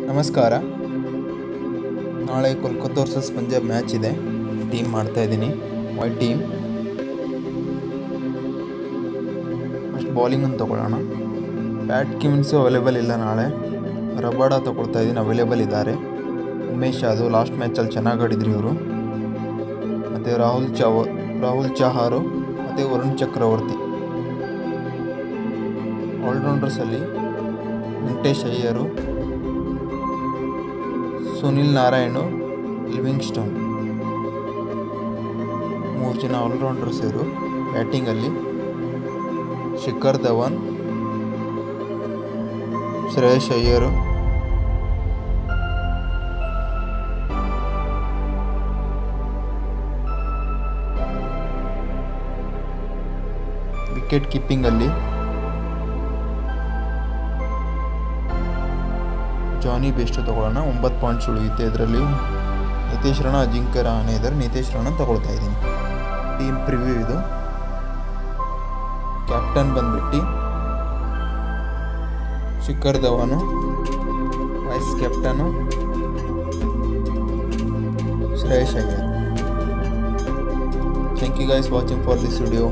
ನಮಸ್ಕಾರ. ನಾಳೆ Kolkata versus Punjab match ಇದೆ. ಟೀಮ್ ಮಾಡ್ತಾ ಇದ್ದೀನಿ, ವೈಟ್ ಟೀಮ್. ಫಸ್ಟ್ ಬೌಲಿಂಗನ್ನು ತೊಗೊಳ್ಳೋಣ. ಪ್ಯಾಟ್ ಕಿಮ್ಸು ಅವೈಲೇಬಲ್ ಇಲ್ಲ. ನಾಳೆ ರಬಾಡ ತೊಗೊಳ್ತಾ ಇದ್ದೀನಿ, ಅವೈಲೇಬಲ್ ಇದ್ದಾರೆ. ಉಮೇಶ್ ಯಾದವ್ ಲಾಸ್ಟ್ ಮ್ಯಾಚಲ್ಲಿ ಚೆನ್ನಾಗಿ ಆಡಿದ್ರು ಇವರು. ಮತ್ತು ರಾಹುಲ್ ಚಹಾರು ಮತ್ತು ವರುಣ್ ಚಕ್ರವರ್ತಿ. ಆಲ್ರೌಂಡರ್ಸಲ್ಲಿ ವೆಂಕಟೇಶ್ ಅಯ್ಯರು, ಸುನಿಲ್ ನಾರಾಯಣ್, ಲಿವಿಂಗ್ಸ್ಟನ್, 3 ಜನ ಆಲ್ರೌಂಡರ್ಸ್ ಇವರು. ಬ್ಯಾಟಿಂಗಲ್ಲಿ ಶಿಖರ್ ಧವನ್, ಶ್ರೇಯಸ್ ಅಯ್ಯರು, ವಿಕೆಟ್ ಕೀಪಿಂಗಲ್ಲಿ ಜಾನಿ ಬೆಸ್ಟ್ ತೊಗೊಳ್ಳೋಣ. 9 ಪಾಯಿಂಟ್ಸ್ ಉಳಿಯುತ್ತೆ. ಇದರಲ್ಲಿ ನಿತೀಶ್ ರಾಣಾ, ಅಜಿಂಕ್ಯ ರಹಾನೆ ಇದ್ದಾರೆ. ನಿತೀಶ್ ರಾಣಾ ತೊಗೊಳ್ತಾ ಇದ್ದೀನಿ. ಟೀಮ್ ಪ್ರಿವ್ಯೂ ಇದು. ಕ್ಯಾಪ್ಟನ್ ಬಂದ್ಬಿಟ್ಟು Shikhar Dhawan, vice captain Shreyas Iyer. Thank you guys watching for this video.